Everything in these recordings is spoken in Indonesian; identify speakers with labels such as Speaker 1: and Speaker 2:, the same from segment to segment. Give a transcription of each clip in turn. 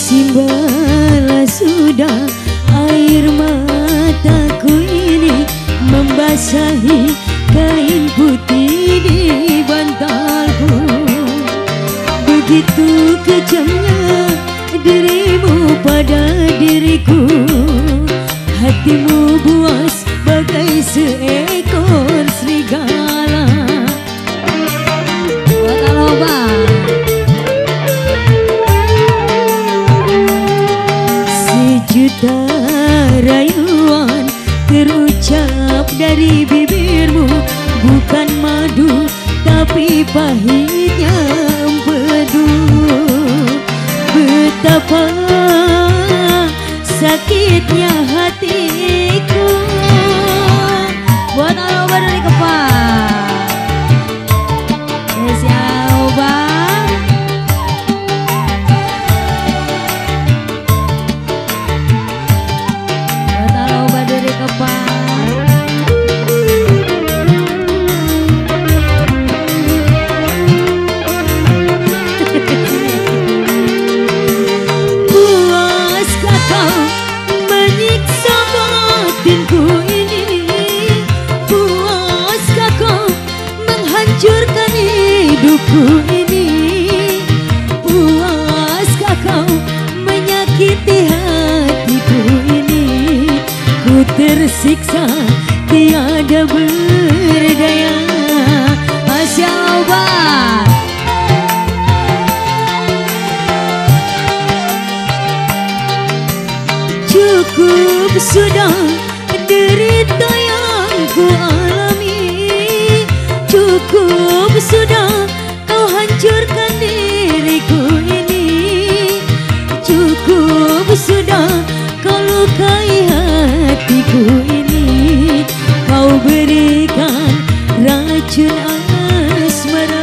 Speaker 1: Simbalah sudah air mataku ini membasahi kain putih di bantalku. Begitu kejamnya dirimu pada diriku, hatimu buas bagai seekor serigala. Sejuta rayuan terucap dari bibirmu, bukan madu tapi pahitnya empedu. Betapa sakitnya hatiku. Buat Aloba dari Kepang. Ya Aloba. Puaskah kau menyiksa batinku ini? Puaskah kau menghancurkan hidupku ini? Puaskah kau menyakiti hatiku ini? Ku tersiksa tiada berdaya. Masya Allah. Cukup sudah derita yang ku alami. Cukup sudah kau hancurkan diriku ini. Cukup sudah kau lukai hatiku ini. Kau berikan racun asmara.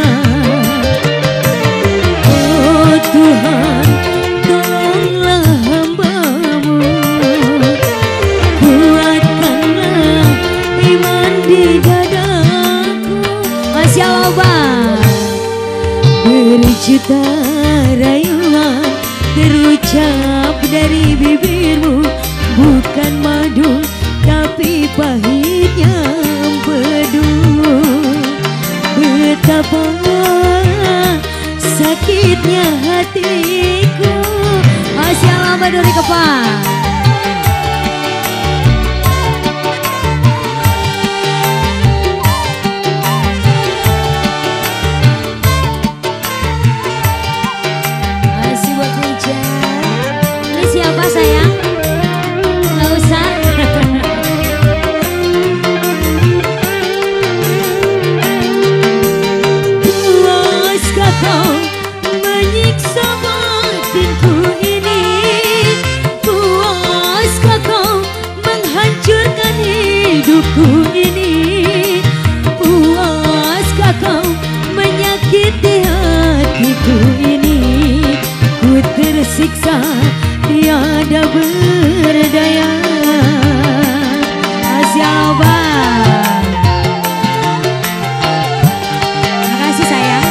Speaker 1: Oh Tuhan, tolonglah hamba-Mu, kuatkanlah iman di dadaku. Masya Allah. Berjuta rayuan terucap dari bibirmu, bukan madu tapi pahitnya empedu. Betapa sakitnya hatiku. Masya Allah dari Kepang. Masih buat hujan. Ini siapa sayang? Nggak usah. Puaskah kau menyiksa batinku ini? Puaskah kau menghancurkan hidupku ini? Puaskah kau menyakiti hatiku ini? Ku tersiksa tiada berdaya. Masya Allah. Makasih sayang.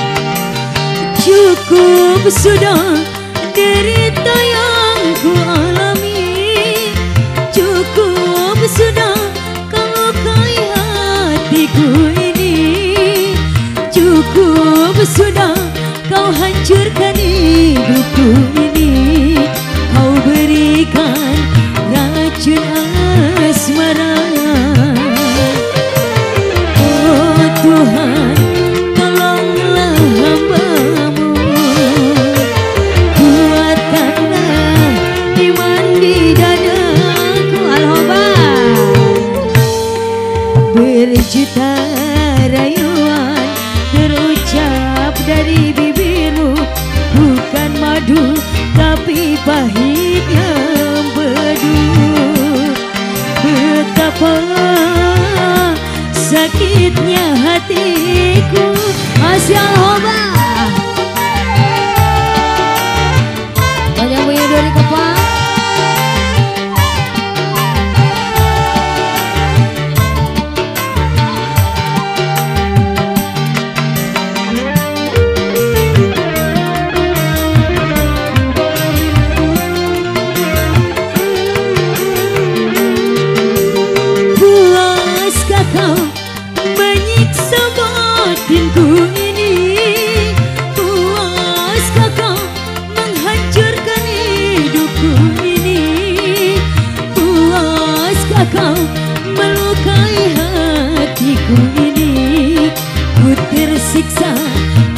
Speaker 1: Cukup sudah derita yang ku alami. Cukup sudah kau lukai hatiku ini. Cukup sudah kau hancurkan hidupku ini. Kau berikan racun asmara. Oh Tuhan, tolonglah hamba-Mu, kuatkanlah iman di dadaku. Al-Hobah. Berjuta rayuan terucap dari bibirmu, bukan madu tapi pahitnya empedu. Betapa sakitnya hatiku. Masya Allah. Banyak punya dari Kepang.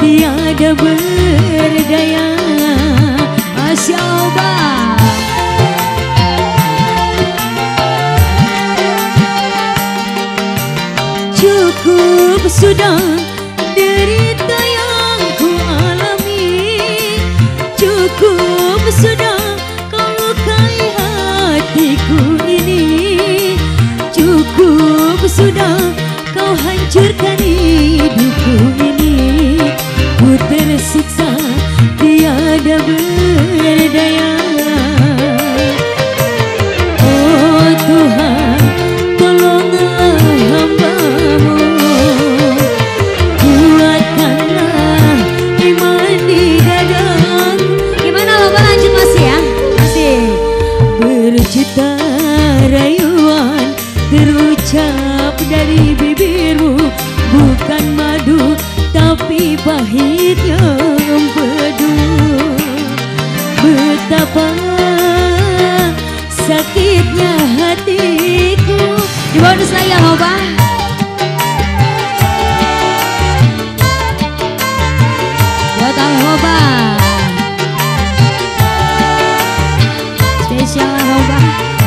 Speaker 1: tiada berdaya. Masya Allah. Cukup sudah derita yang ku alami, cukup sudah kau lukai hatiku ini, cukup sudah kau hancurkan hidupku ini. Ku tersiksa tiada berdaya. Oh Tuhan, tolonglah hamba-Mu, kuatkanlah iman di dadaku. Gimana lomba lanjut masih ya? Masih. Berjuta rayuan terucap dari bibirmu, bukan madu tapi pahitnya empedu. Betapa sakitnya hatiku. Di bonus lagi ya Hoba. Buat Hoba spesial Hoba.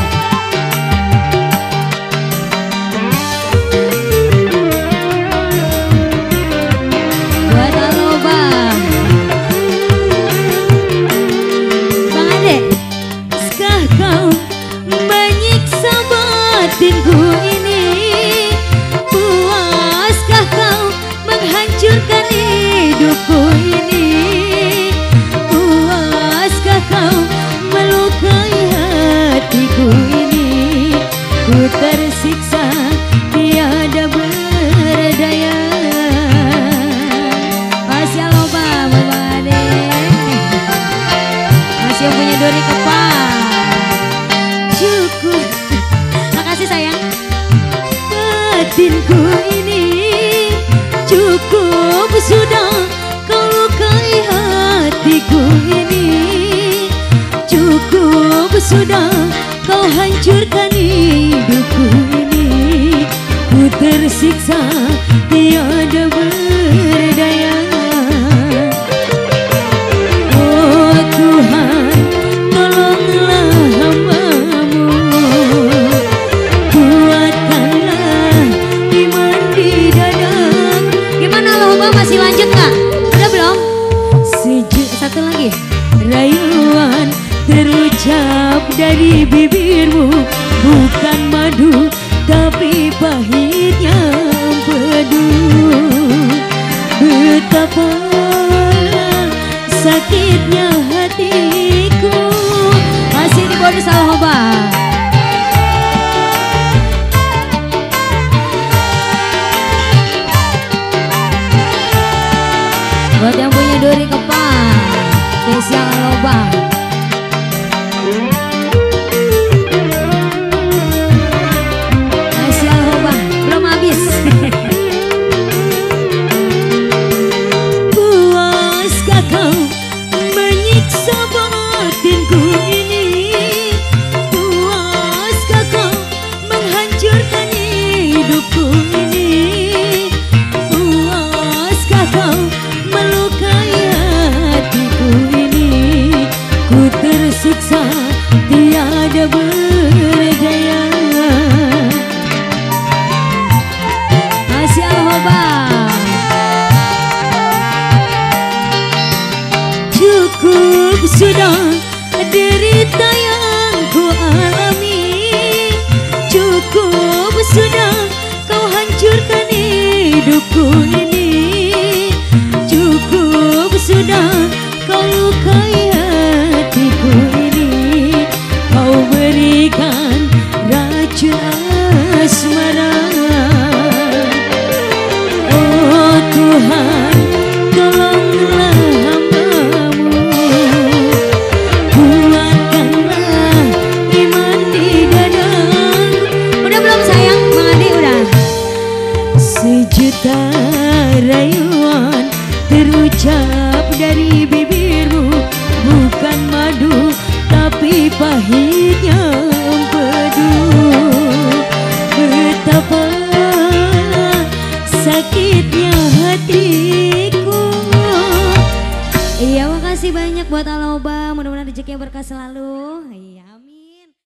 Speaker 1: Batinku ini, puaskah kau menghancurkan hidupku ini? Puaskah kau melukai hatiku ini? Ku tersiksa tiada berdaya. Masih loba Mama Ade, masih yang punya duri kepal. Cukup. Sayang, batinku ini cukup sudah kau lukai hatiku ini, cukup sudah kau hancurkan hidupku ini. Ku tersiksa tiada berdaya. Oh Tuhan, tolonglah hamba-Mu, masih lanjut Kak? Udah belum? Satu lagi. Rayuan terucap dari bibirmu, bukan madu tapi pahitnya empedu. Betapa sakitnya hatiku. Masih di bonus Hoba. Buat yang punya duri kepal, spesial loba. Spesial loba, belum habis. Puaskah kau menyiksa batinku ini? Puaskah kau menghancurkan hidupku ini? Puaskah kau melukai hatiku ini? Ku tersiksa tiada berdaya. Masih Hoba. Cukup sudah derita yang ku alami, cukup sudah kau hancurkan hidupku ini, cukup sudah kau lukai hatiku ini. Kau berikan racun asmara. Oh Tuhan, tolonglah hamba-Mu, kuatkanlah iman di dadaku. Udah belum sayang? Mang Ade udah. Sejuta rayuan terucap dari bibirmu, bukan madu tapi pahitnya empedu. Betapa sakitnya hatiku. Iya, makasih banyak buat Aloba. Mudah-mudahan rezekinya berkah selalu. Iya.